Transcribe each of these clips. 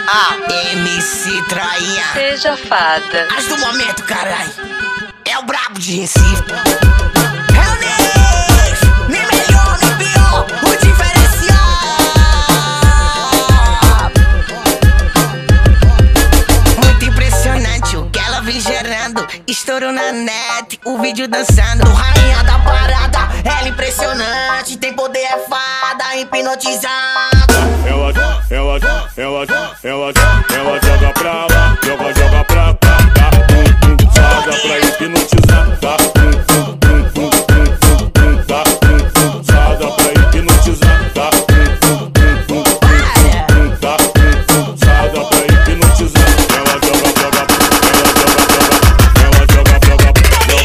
MC Trainha. Seja fada. As do momento, caralho. É o brabo de Recife. É o Neix. Nem melhor, nem pior. O diferencial. Muito impressionante o que ela vem gerando. Estouro na net, o vídeo dançando. Rainha da parada, ela impressionante. Tem poder, é fada, hipnotizada. Ela joga pra lá, joga pra cá, joga pra hipnotizar, joga pra hipnotizar, joga pra hipnotizar. Ela joga pra lá, joga pra cá,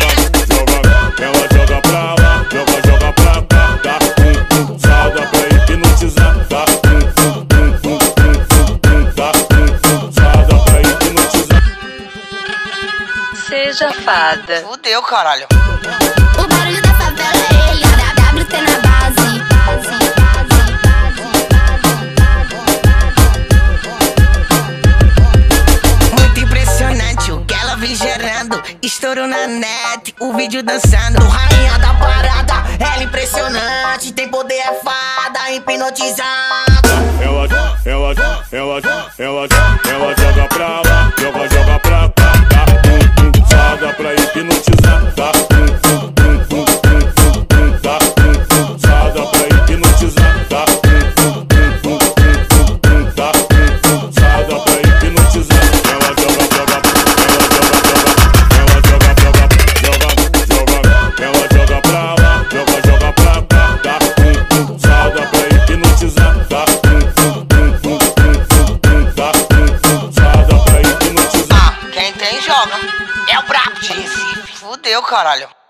joga pra hipnotizar, Seja fada. Fudeu, caralho. O barulho da favela é ele, a WT na base. Muito impressionante o que ela vem gerando. Estouro na net, o vídeo dançando. Rainha da parada, ela impressionante. Tem poder, é fada, hipnotizada. Ela joga pra lá, joga pra cá, joga pra hipnotizar, joga pra hipnotizar, joga pra hipnotizar. Ela joga pra lá, joga pra cá, joga pra hipnotizar, Quem tem, joga. É o brabo de Recife. Fudeu, caralho.